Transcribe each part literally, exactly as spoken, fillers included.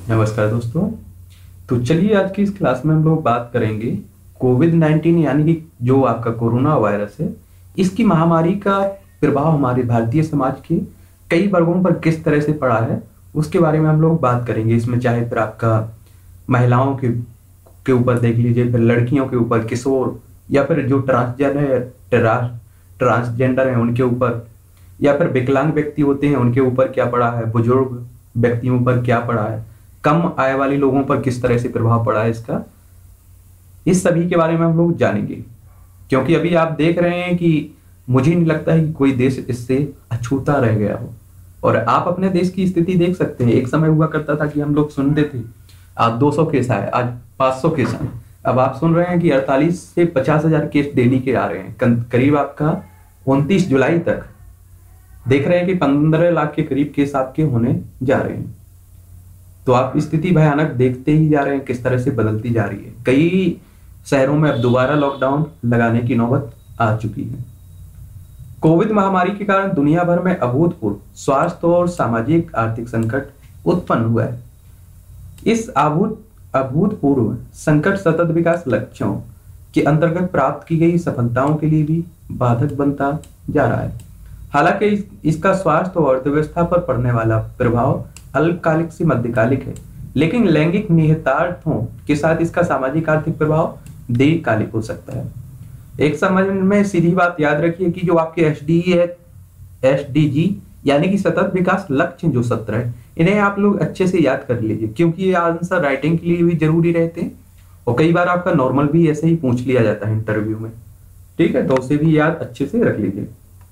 नमस्कार दोस्तों। तो चलिए आज की इस क्लास में हम लोग बात करेंगे कोविड नाइन्टीन यानी कि जो आपका कोरोना वायरस है, इसकी महामारी का प्रभाव हमारे भारतीय समाज के कई वर्गों पर किस तरह से पड़ा है, उसके बारे में हम लोग बात करेंगे। इसमें चाहे फिर आपका महिलाओं के के ऊपर देख लीजिए, फिर लड़कियों के ऊपर, किशोर, या फिर जो ट्रांसजेंडर ट्रांस ट्रांसजेंडर है उनके ऊपर, या फिर विकलांग व्यक्ति होते हैं उनके ऊपर क्या पड़ा है, बुजुर्ग व्यक्तियों पर क्या पड़ा है, कम आय वाले लोगों पर किस तरह से प्रभाव पड़ा है इसका, इस सभी के बारे में हम लोग जानेंगे। क्योंकि अभी आप देख रहे हैं कि मुझे नहीं लगता है कि कोई देश इससे अछूता रह गया हो। और आप अपने देश की स्थिति देख सकते हैं। एक समय हुआ करता था कि हम लोग सुनते थे आज दो सौ केस आए, आज पाँच सौ केस आए। अब आप सुन रहे हैं कि अड़तालीस से पचास हजार केस डेली के आ रहे हैं। करीब आपका उनतीस जुलाई तक देख रहे हैं कि पंद्रह लाख के करीब केस आपके होने जा रहे हैं। तो आप स्थिति भयानक देखते ही जा रहे हैं किस तरह से बदलती जा रही है। कई शहरों में अब दोबारा लॉकडाउन लगाने की नौबत आ चुकी है। कोविड महामारी के कारण दुनिया भर में अभूतपूर्व स्वास्थ्य और सामाजिक आर्थिक संकट उत्पन्न हुआ है। इस अभूत अभूतपूर्व संकट सतत विकास लक्ष्यों के अंतर्गत प्राप्त की गई सफलताओं के लिए भी बाधक बनता जा रहा है। हालांकि इस, इसका स्वास्थ्य और अर्थव्यवस्था पर पड़ने वाला प्रभाव अल्पकालिक से मध्यकालिक है, लेकिन लैंगिक निहितार्थों के साथ इसका सामाजिक आर्थिक प्रभाव दीर्घकालिक हो सकता है। एक समझ में सीधी बात याद रखिए कि जो आपके एस डी है एस डी जी यानी कि सतत विकास लक्ष्य जो सत्रह है, इन्हें आप लोग अच्छे से याद कर लीजिए, क्योंकि ये आंसर राइटिंग के लिए भी जरूरी रहते हैं और कई बार आपका नॉर्मल भी ऐसे ही पूछ लिया जाता है इंटरव्यू में। ठीक है, तो उसे भी याद अच्छे से रख लीजिए।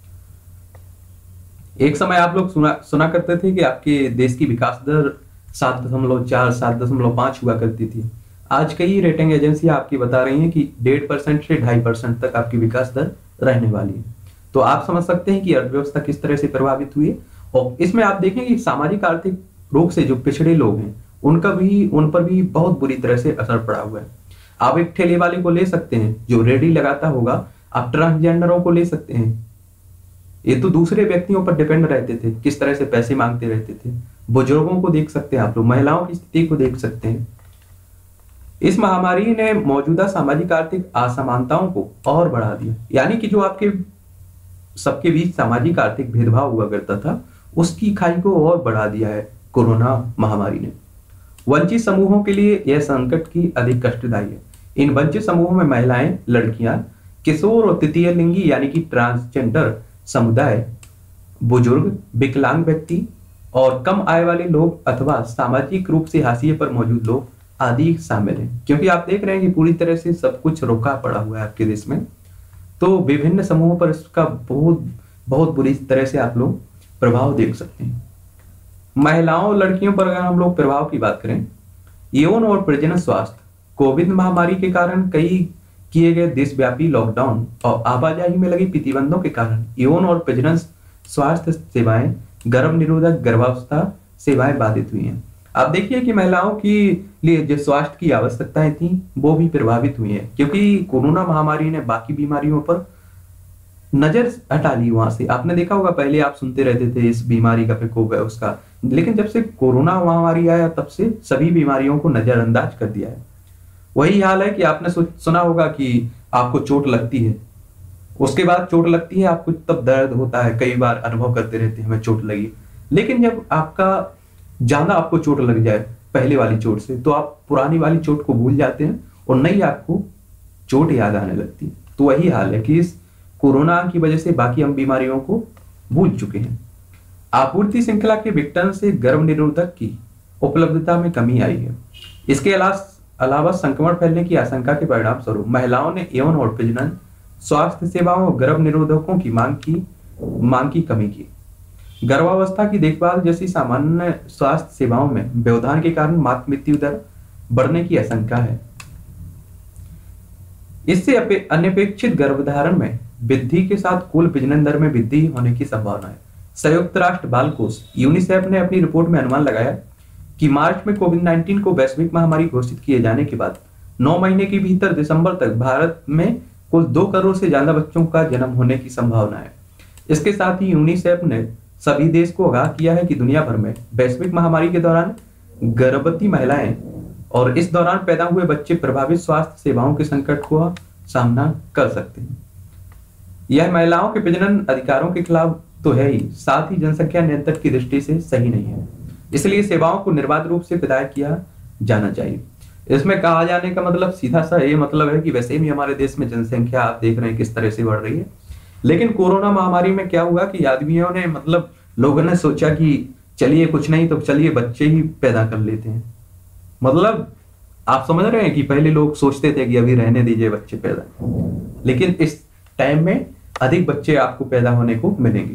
एक समय आप लोग सुना सुना करते थे कि आपके देश की विकास दर सात दशमलव चार सात दशमलव पांच हुआ करती थी। आज कई रेटिंग एजेंसियां आपकी बता रही हैं कि डेढ़ परसेंट से ढाई परसेंट तक आपकी विकास दर रहने वाली है। तो आप समझ सकते हैं कि अर्थव्यवस्था किस तरह से प्रभावित हुई है। और इसमें आप देखें कि सामाजिक आर्थिक रूप से जो पिछड़े लोग हैं उनका भी उन पर भी बहुत बुरी तरह से असर पड़ा हुआ है। आप एक ठेले वाले को ले सकते हैं जो रेडी लगाता होगा, आप ट्रांसजेंडरों को ले सकते हैं, ये तो दूसरे व्यक्तियों पर डिपेंड रहते थे, किस तरह से पैसे मांगते रहते थे। बुजुर्गों को देख सकते हैं आप लोग, महिलाओं की स्थिति को देख सकते हैं। इस महामारी ने मौजूदा सामाजिक आर्थिक असमानताओं को और बढ़ा दिया, यानी कि जो आपके सबके बीच सामाजिक आर्थिक भेदभाव हुआ करता था उसकी खाई को और बढ़ा दिया है कोरोना महामारी ने। वंचित समूहों के लिए यह संकट की अधिक कष्टदायी है। इन वंचित समूहों में महिलाएं, लड़कियां, किशोर और तृतीय लिंगी यानी कि ट्रांसजेंडर समुदाय, बुजुर्ग, विकलांग व्यक्ति और कम आय वाले लोग अथवा सामाजिक रूप से हाशिए पर मौजूद लोग आदि शामिल हैं। क्योंकि आप देख रहे हैं कि पूरी तरह से सब कुछ रोका पड़ा हुआ है आपके देश में, तो विभिन्न समूहों पर इसका बहुत बहुत बुरी तरह से आप लोग प्रभाव देख सकते हैं। महिलाओं और लड़कियों पर अगर हम लोग प्रभाव की बात करें, यौन और प्रजनन स्वास्थ्य, कोविड महामारी के कारण कई किए गए देशव्यापी लॉकडाउन और आवाजाही में लगी प्रतिबंधों के कारण यौन और प्रजनन स्वास्थ्य सेवाएं, गर्भ निरोधक गर्भावस्था सेवाएं बाधित हुई हैं। आप देखिए कि महिलाओं की लिए जो स्वास्थ्य की आवश्यकताएं थी वो भी प्रभावित हुई हैं, क्योंकि कोरोना महामारी ने बाकी बीमारियों पर नजर हटा ली। वहां से आपने देखा होगा, पहले आप सुनते रहते थे इस बीमारी का प्रकोप है उसका, लेकिन जब से कोरोना महामारी आया तब से सभी बीमारियों को नजरअंदाज कर दिया है। वही हाल है कि आपने सुना होगा कि आपको चोट लगती है, उसके बाद चोट लगती है आपको तब दर्द होता है, कई बार अनुभव करते रहते हैं हमें चोट लगी। लेकिन जब आपका ज्यादा आपको चोट लग जाए पहले वाली चोट से, तो आप पुरानी वाली चोट को भूल जाते हैं और नई आपको चोट याद आने लगती है। तो वही हाल है कि इस कोरोना की वजह से बाकी हम बीमारियों को भूल चुके हैं। आपूर्ति श्रृंखला के विघटन से गर्भ निरोधक की उपलब्धता में कमी आई है। इसके अलावा अलावा संक्रमण फैलने की आशंका के परिणाम स्वरूप महिलाओं ने यौन और प्रजनन स्वास्थ्य सेवाओं और गर्भ निरोधकों की मांग की मांग की कमी की। गर्भावस्था की देखभाल जैसी सामान्य स्वास्थ्य सेवाओं में व्यवधान के कारण मातृ मृत्यु दर बढ़ने की आशंका है। इससे अनपेक्षित गर्भधारण में वृद्धि के साथ कुल प्रजनन दर में वृद्धि होने की संभावना है। संयुक्त राष्ट्र बाल कोष यूनिसेफ ने अपनी रिपोर्ट में अनुमान लगाया कि मार्च में कोविड नाइन्टीन को वैश्विक महामारी घोषित किए जाने के बाद नौ महीने के भीतर दिसंबर तक भारत में कुल दो करोड़ से ज्यादा बच्चों का जन्म होने की संभावना है। इसके साथ ही यूनिसेफ ने सभी देश को आगाह किया है कि दुनिया भर में वैश्विक महामारी के दौरान गर्भवती महिलाएं और इस दौरान पैदा हुए बच्चे प्रभावित स्वास्थ्य सेवाओं के संकट को सामना कर सकते हैं। यह महिलाओं के प्रजनन अधिकारों के खिलाफ तो है ही, साथ ही जनसंख्या नियंत्रण की दृष्टि से सही नहीं है। इसलिए सेवाओं को निर्बाध रूप से प्रदान किया जाना चाहिए। इसमें कहा जाने का मतलब सीधा सा ये मतलब है कि वैसे भी हमारे देश में जनसंख्या आप देख रहे हैं किस तरह से बढ़ रही है, लेकिन कोरोना महामारी में क्या हुआ कि आदमियों ने मतलब लोगों ने सोचा कि चलिए कुछ नहीं तो चलिए बच्चे ही पैदा कर लेते हैं। मतलब आप समझ रहे हैं कि पहले लोग सोचते थे कि अभी रहने दीजिए बच्चे पैदा, लेकिन इस टाइम में अधिक बच्चे आपको पैदा होने को मिलेंगे।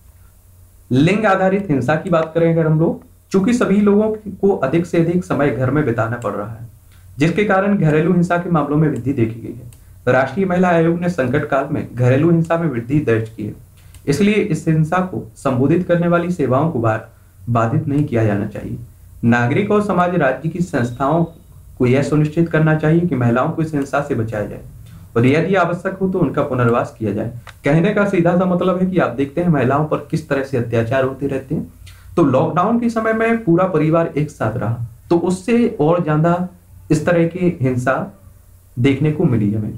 लिंग आधारित हिंसा की बात करें अगर हम लोग, चूंकि सभी लोगों को अधिक से अधिक समय घर में बिताना पड़ रहा है, जिसके कारण घरेलू हिंसा के मामलों में वृद्धि देखी गई है। राष्ट्रीय महिला आयोग ने संकट काल में घरेलू हिंसा में वृद्धि दर्ज की है। इसलिए इस हिंसा को संबोधित करने वाली सेवाओं को बाधित नहीं किया जाना चाहिए। नागरिक और समाज राज्य की संस्थाओं को यह सुनिश्चित करना चाहिए कि महिलाओं को इस हिंसा से बचाया जाए और यदि आवश्यक हो तो उनका पुनर्वास किया जाए। कहने का सीधा सा मतलब है कि आप देखते हैं महिलाओं पर किस तरह से अत्याचार होते रहते हैं। तो लॉकडाउन के समय में पूरा परिवार एक साथ रहा तो उससे और ज्यादा इस तरह की हिंसा देखने को मिली हमें।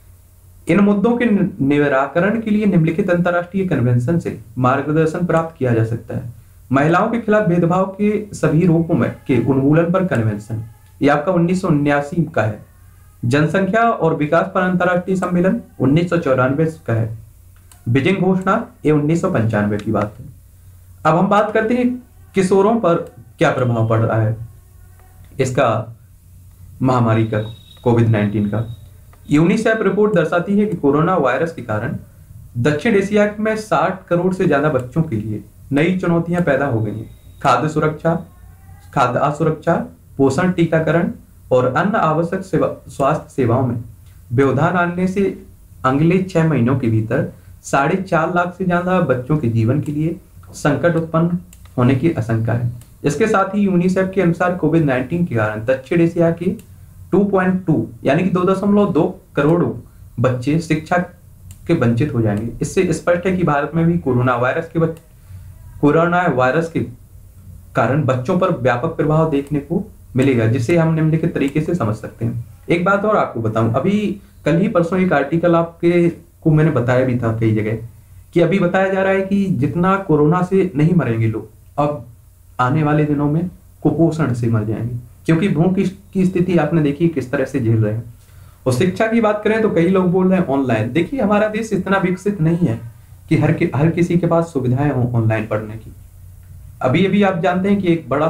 इन मुद्दों के निराकरण के लिए निम्नलिखित अंतर्राष्ट्रीय कन्वेंशन से मार्गदर्शन प्राप्त किया जा सकता है। महिलाओं के खिलाफ भेदभाव के सभी रूपों में के उन्मूलन पर कन्वेंशन, ये आपका उन्नीस सौ उन्यासी का है। जनसंख्या और विकास पर अंतर्राष्ट्रीय सम्मेलन उन्नीस सौ चौरानवे का है। बीजिंग घोषणा ये उन्नीस सौ पंचानवे की बात है। अब हम बात करते हैं किशोरों पर क्या प्रभाव पड़ रहा है इसका, महामारी का, कोविड नाइन्टीन का। यूनिसेफ रिपोर्ट दर्शाती है कि कोरोना वायरस के कारण दक्षिण एशिया में साठ करोड़ से ज्यादा बच्चों के लिए नई चुनौतियां पैदा हो गई हैं। खाद्य सुरक्षा, खाद्य असुरक्षा, पोषण, टीकाकरण और अन्य आवश्यक सेवा, स्वास्थ्य सेवाओं में व्यवधान आने से अगले छह महीनों के भीतर साढ़े चार लाख से ज्यादा बच्चों के जीवन के लिए संकट उत्पन्न होने की आशंका है। इसके साथ ही यूनिसेफ के अनुसार कोविड नाइन्टीन के कारण दक्षिण एशिया के दो पॉइंट दो यानी कि दो दशमलव दो करोड़ बच्चे शिक्षा के वंचित हो जाएंगे। इससे स्पष्ट है कि भारत में भी कोरोना वायरस के कोरोना वायरस के कारण बच्चों पर व्यापक प्रभाव देखने को मिलेगा, जिसे हम निम्नलिखित तरीके से समझ सकते हैं। एक बात और आपको बताऊं, अभी कल ही परसों एक आर्टिकल आपके को मैंने बताया भी था कई जगह कि अभी बताया जा रहा है कि जितना कोरोना से नहीं मरेंगे लोग, अब आने वाले दिनों में कुपोषण से मर जाएंगे, क्योंकि भूख की स्थिति आपने देखी किस तरह से झेल रहे हैं। और शिक्षा की बात करें तो कई लोग बोल रहे हैं ऑनलाइन। देखिए हमारा देश इतना विकसित नहीं है कि हर कि, हर किसी के पास सुविधाएं हों ऑनलाइन पढ़ने की। अभी अभी आप जानते हैं कि एक बड़ा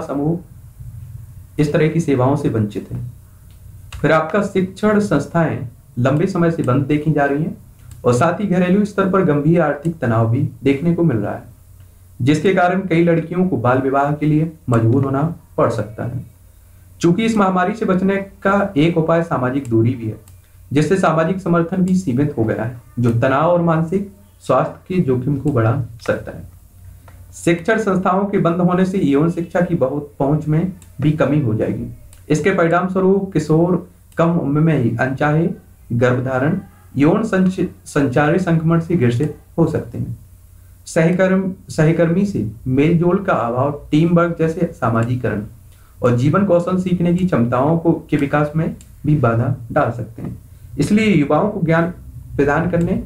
समूह इस तरह की सेवाओं से वंचित है। फिर आपका शिक्षण संस्थाएं लंबे समय से बंद देखी जा रही हैं और साथ ही घरेलू स्तर पर गंभीर आर्थिक तनाव भी देखने को मिल रहा है, जिसके कारण कई लड़कियों को बाल विवाह के लिए मजबूर होना पड़ सकता है। चूंकि इस महामारी से बचने का एक उपाय सामाजिक दूरी भी है, जिससे सामाजिक समर्थन भी सीमित हो गया है, जो तनाव और मानसिक स्वास्थ्य के जोखिम को बढ़ा सकता है। शिक्षण संस्थाओं के बंद होने से यौन शिक्षा की बहुत पहुंच में भी कमी हो जाएगी। इसके परिणाम स्वरूप किशोर कम उम्र में ही अनचाहे गर्भधारण, यौन संचारी संक्रमण से ग्रसित हो सकते हैं। सहकर्म सहकर्मी से मेलजोल का अभाव, टीम वर्क जैसे सामाजिकरण और जीवन कौशल सीखने की क्षमताओं को के विकास में भी बाधा डाल सकते हैं। इसलिए युवाओं को ज्ञान प्रदान करने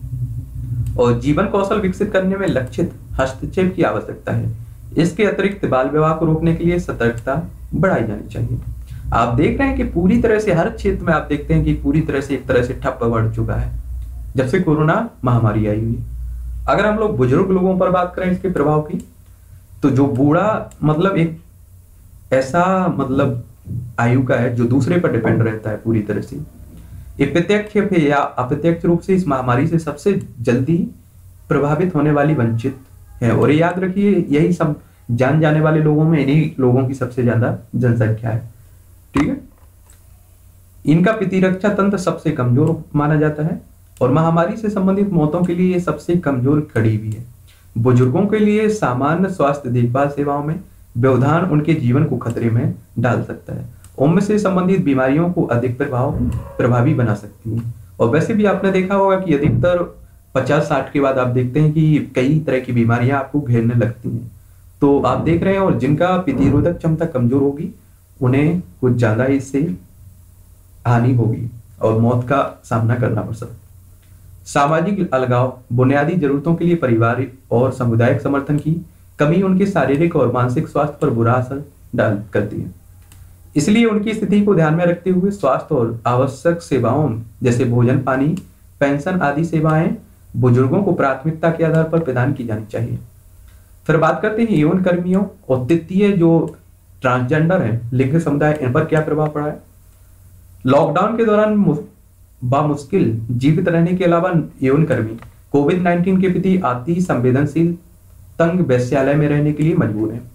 और जीवन कौशल विकसित करने में लक्षित हस्तक्षेप की आवश्यकता है। इसके अतिरिक्त बाल विवाह को रोकने के लिए सतर्कता बढ़ाई जानी चाहिए। आप देख रहे हैं कि पूरी तरह से हर क्षेत्र में आप देखते हैं कि पूरी तरह से एक तरह से ठप्प बढ़ चुका है जब से कोरोना महामारी आई हुई। अगर हम लोग बुजुर्ग लोगों पर बात करें इसके प्रभाव की, तो जो बूढ़ा मतलब एक ऐसा मतलब आयु का है जो दूसरे पर डिपेंड रहता है पूरी तरह से, ये प्रत्यक्ष या अप्रत्यक्ष रूप से इस महामारी से सबसे जल्दी प्रभावित होने वाली वंचित है। और ये याद रखिए, यही सब जान जाने वाले लोगों में इन्हीं लोगों की सबसे ज्यादा जनसंख्या है। ठीक है, इनका प्रतिरक्षा तंत्र सबसे कमजोर माना जाता है और महामारी से संबंधित मौतों के लिए ये सबसे कमजोर कड़ी भी है। बुजुर्गों के लिए सामान्य स्वास्थ्य देखभाल सेवाओं में व्यवधान उनके जीवन को खतरे में डाल सकता है। उम्र से संबंधित बीमारियों को अधिक प्रभाव प्रभावी बना सकती है। और वैसे भी आपने देखा होगा कि अधिकतर पचास साठ के बाद आप देखते हैं कि कई तरह की बीमारियां आपको घेरने लगती हैं। तो आप देख रहे हैं, और जिनका प्रतिरोधक क्षमता कमजोर होगी उन्हें कुछ ज्यादा ही इससे हानि होगी और मौत का सामना करना पड़ सकता है। सामाजिक अलगाव, बुनियादी जरूरतों के लिए परिवार और सामुदायिक समर्थन की कमी उनके शारीरिक और मानसिक स्वास्थ्य पर बुरा असर डाल करती है। इसलिए उनकी स्थिति को ध्यान में रखते हुए स्वास्थ्य और आवश्यक सेवाओं जैसे भोजन, पानी, पेंशन आदि सेवाएं बुजुर्गों को प्राथमिकता के आधार पर प्रदान की जानी चाहिए। फिर बात करते हैं यौन कर्मियों और तृतीय जो ट्रांसजेंडर है, लिंग समुदाय, इन पर क्या प्रभाव पड़ा है। लॉकडाउन के दौरान बामुश्किल जीवित रहने के अलावा यौन कर्मी कोविड नाइन्टीन के प्रति अति संवेदनशील तंग वेश्यालय में रहने के लिए मजबूर हैं।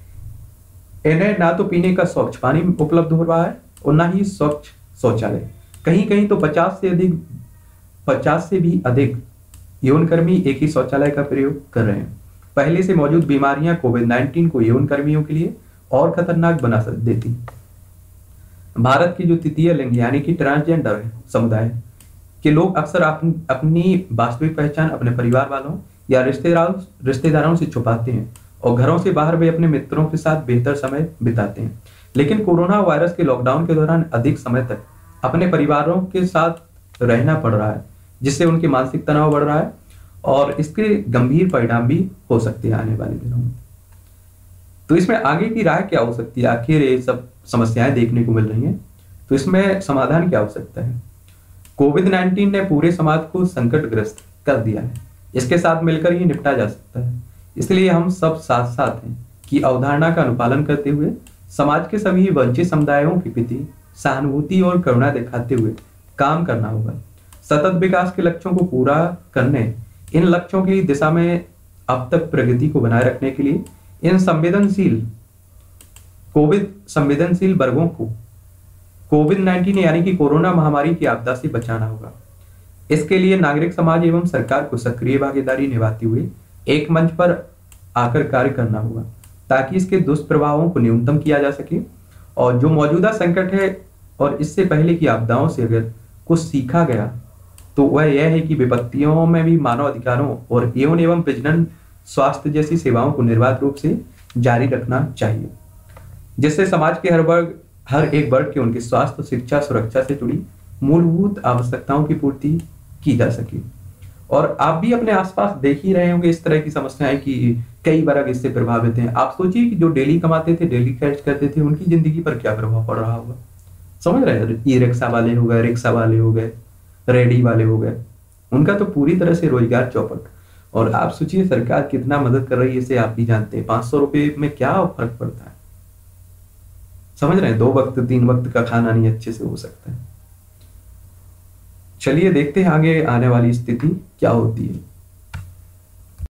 इन्हें ना तो पीने का स्वच्छ पानी उपलब्ध हो रहा है और ना ही स्वच्छ शौचालय। कहीं कहीं तो पचास से अधिक पचास से भी अधिक यौनकर्मी एक ही शौचालय का प्रयोग कर रहे हैं। पहले से मौजूद बीमारियां कोविड नाइन्टीन को यौन कर्मियों के लिए और खतरनाक बना देती। भारत की जो तृतीय लिंग यानी कि ट्रांसजेंडर समुदाय के लोग अक्सर अपनी अपनी वास्तविक पहचान अपने परिवार वालों या रिश्तेदारों रिश्तेदारों से छुपाते हैं और घरों से बाहर वे अपने मित्रों के साथ बेहतर समय बिताते हैं। लेकिन कोरोना वायरस के लॉकडाउन के दौरान अधिक समय तक अपने परिवारों के साथ रहना पड़ रहा है, जिससे उनके मानसिक तनाव बढ़ रहा है और इसके गंभीर परिणाम भी हो सकते हैं आने वाले दिनों में। तो इसमें आगे की राय क्या हो सकती है? आखिर ये सब समस्याएं देखने को मिल रही हैं, तो इसमें समाधान क्या हो सकता है? कोविड नाइन्टीन ने पूरे समाज को संकटग्रस्त कर दिया है, इसके साथ मिलकर ही निपटा जा सकता है। इसलिए हम सब साथ साथ हैं कि अवधारणा का अनुपालन करते हुए समाज के सभी वंचित समुदायों के प्रति सहानुभूति और करुणा दिखाते हुए काम करना होगा। सतत विकास के लक्ष्यों को पूरा करने, इन लक्ष्यों की दिशा में अब तक प्रगति को बनाए रखने के लिए इन संवेदनशील कोविड संवेदनशील वर्गों को कोविड नाइन्टीन यानी कि कोरोना महामारी की आपदा से बचाना होगा। इसके लिए नागरिक समाज एवं सरकार को सक्रिय भागीदारी निभाते हुए एक मंच पर आकर कार्य करना होगा, ताकि इसके दुष्प्रभावों को न्यूनतम किया जा सके। और जो मौजूदा संकट है और इससे पहले की आपदाओं से अगर कुछ सीखा गया तो वह यह है कि विपत्तियों में भी मानव अधिकारों और यौन एवं प्रजनन स्वास्थ्य जैसी सेवाओं को निर्बाध रूप से जारी रखना चाहिए, जिससे समाज के हर वर्ग हर एक वर्ग के उनके स्वास्थ्य, शिक्षा, सुरक्षा से जुड़ी मूलभूत आवश्यकताओं की पूर्ति की जा सके। और आप भी अपने आसपास देख ही रहे होंगे इस तरह की समस्याएं कि कई वर्ग इससे प्रभावित हैं। आप सोचिए कि जो डेली कमाते थे, डेली खर्च करते थे, उनकी जिंदगी पर क्या प्रभाव पड़ रहा होगा। समझ रहे हैं? ई रिक्शा वाले हो गए, रिक्शा वाले हो गए, रेडी वाले हो गए, उनका तो पूरी तरह से रोजगार चौपट। और आप सोचिए सरकार कितना मदद कर रही है, इसे आप भी जानते हैं। पांच सौ रुपए में क्या फर्क पड़ता है? समझ रहे हैं? दो वक्त तीन वक्त का खाना नहीं अच्छे से हो सकता है। चलिए देखते हैं आगे आने वाली स्थिति क्या होती है।